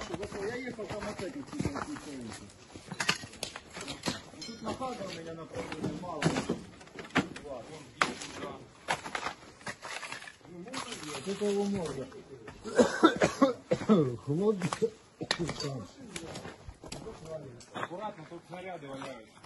Я ехал там опять тут нахага у меня направлено мало. Это его можно. Холодно. Аккуратно, тут снаряды валяются.